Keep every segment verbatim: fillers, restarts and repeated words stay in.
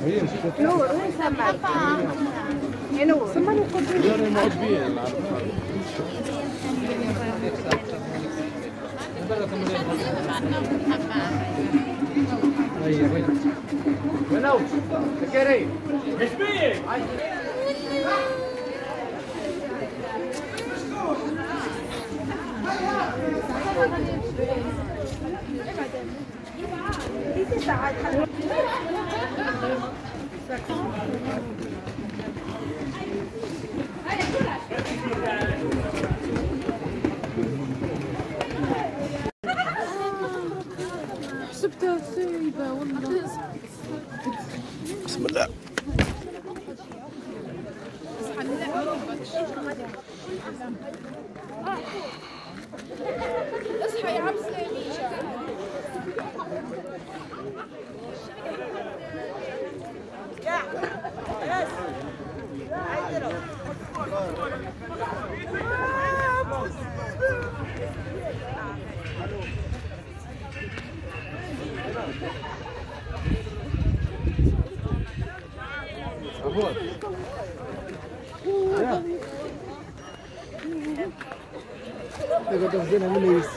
نور وين سمع؟ يا نور سمعني قدام معجبين هيا وين؟ وينو؟ كريم مش بيه حسبتها سايبة والله. بسم الله. اصحى يا عم سليميشة. تقدر تاخذينها من يس.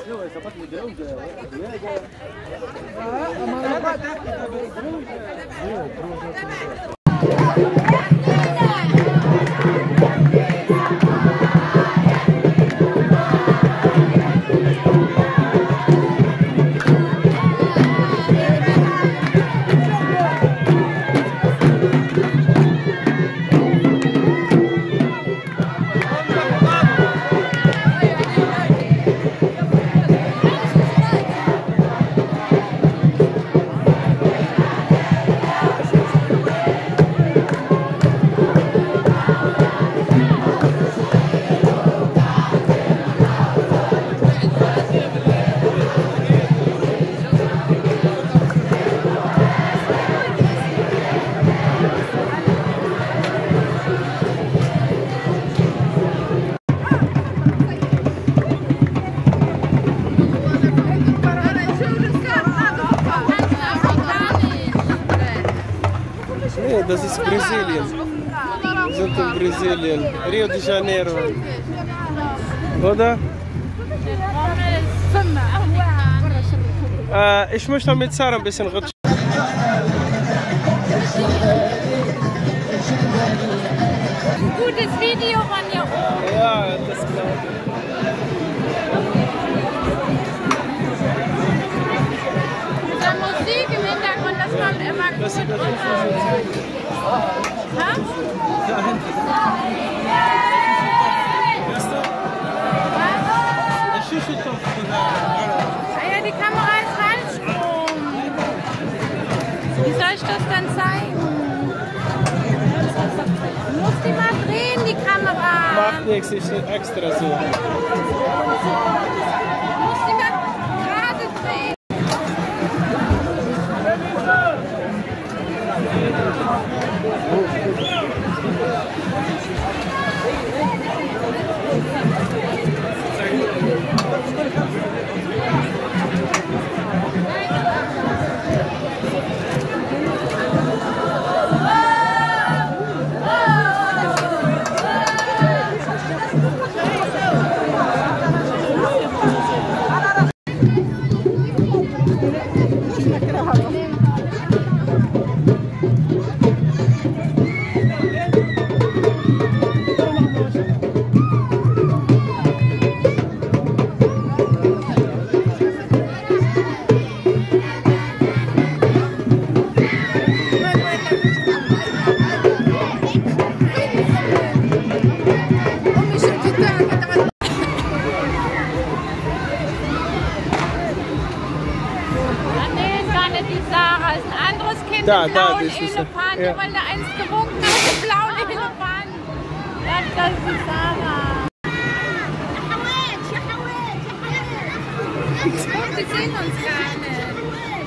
Das ist Brasilien. Wir sind in Brasilien. Rio de Janeiro. Oder? Äh, ich möchte mit Sarah ein bisschen rutschen. Gutes Video von hier oben. Ja, das glaube ich. Mit Musik im Hintergrund, das kommt immer gut Das sieht das runter. Ha? Da hinten. Ich schüttel doch. Ah ja, die Kamera ist falsch rum. Wie soll ich das dann zeigen? Du musst die mal drehen, die Kamera. Macht nichts, ich extra so. Du musst die mal gerade drehen. Da, da, blauen das ist Elefant, ja. weil da eins gewunken hat, den blauen Elefant. Das, das ist die Sarah. Die sehen uns gar nicht.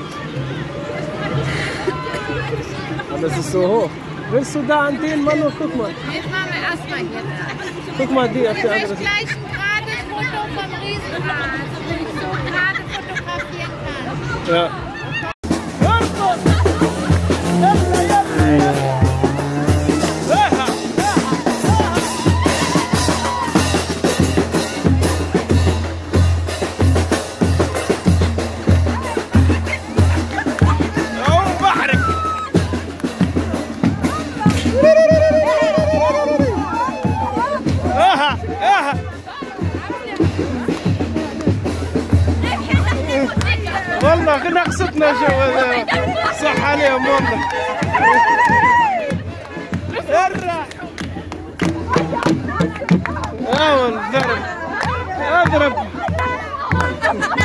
Aber es ist so hoch. Willst du da an den Mann noch? Guck mal. Jetzt machen wir erstmal hier da. Guck mal die auf Ich der möchte anderen Seite. gleich ein gerades Foto vom Riesenrad, damit ich so gerade fotografieren kann. Ja. والله نقصتنا شو صح عليهم والله. الرح اه والله اضرب اضرب